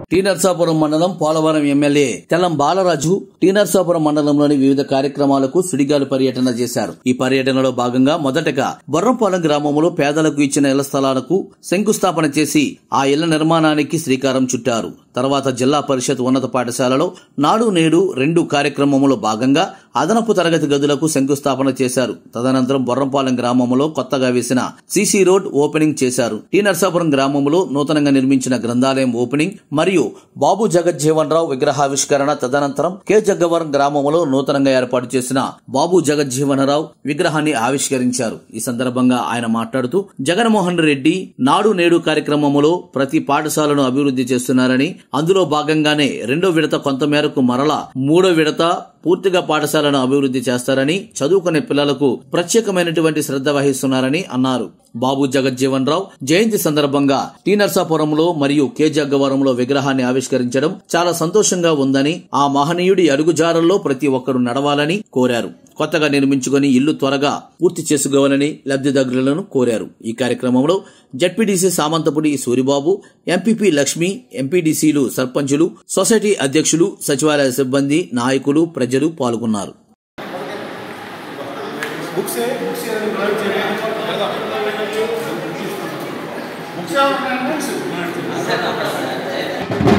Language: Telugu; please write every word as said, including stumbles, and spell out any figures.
టీ నర్సాపురం మండలం పోలవరం ఎమ్మెల్యే తెల్లం బాలరాజు టీ నర్సాపురం మండలంలోని వివిధ కార్యక్రమాలకు సుడిగాలి పర్యటన చేశారు. ఈ పర్యటనలో భాగంగా మొదటగా బొర్రంపాలెం గ్రామంలో పేదలకు ఇచ్చిన ఇళ్ల స్థలాలకు శంకుస్థాపన చేసి ఆ ఇళ్ల నిర్మాణానికి శ్రీకారం చుట్టారు. తర్వాత జిల్లా పరిషత్ ఉన్నత పాఠశాలలో నాడు నేడు రెండు కార్యక్రమంలో భాగంగా అదనపు తరగతి గదులకు శంకుస్థాపన చేశారు. తదనంతరం బొర్రంపాలెం గ్రామంలో కొత్తగా వేసిన సీసీ రోడ్ ఓపెనింగ్ చేశారు. టీ నర్సాపురం గ్రామంలో నూతనంగా నిర్మించిన గ్రంథాలయం ఓపెనింగ్ మరియు బాబు జగజ్జీవన్ రావు విగ్రహావిష్కరణ, తదనంతరం కె జగ్గవరం గ్రామంలో నూతనంగా ఏర్పాటు చేసిన బాబు జగజ్జీవన్ రావు విగ్రహాన్ని ఆవిష్కరించారు. ఈ సందర్భంగా ఆయన మాట్లాడుతూ జగన్మోహన్ రెడ్డి నాడు నేడు కార్యక్రమంలో ప్రతి పాఠశాలను అభివృద్ధి చేస్తున్నారని, అందులో భాగంగానే రెండో విడత కొంతమేరకు మరలా మూడో విడత పూర్తిగా పాఠశాలను అభివృద్ధి చేస్తారని, చదువుకునే పిల్లలకు ప్రత్యేకమైనటువంటి శ్రద్ధ వహిస్తున్నారని అన్నారు. బాబు జగజ్జీవన్ రావు జయంతి సందర్భంగా టీ నర్సాపురంలో మరియు కె జగ్గవరంలో విగ్రహాన్ని ఆవిష్కరించడం చాలా సంతోషంగా ఉందని, ఆ మహనీయుడి అడుగుజాడల్లో ప్రతి ఒక్కరూ నడవాలని కోరారు. కొత్తగా నిర్మించుకుని ఇల్లు త్వరగా పూర్తి చేసుకోవాలని లబ్ధిదారులను కోరారు. ఈ కార్యక్రమంలో జడ్పీడీసీ సామంతపుడి సూరిబాబు, ఎంపీపీ లక్ష్మి, ఎంపీడీసీలు, సర్పంచులు, సొసైటీ అధ్యక్షులు, సచివాలయ సిబ్బంది, నాయకులు, ప్రజలు పాల్గొన్నారు. Books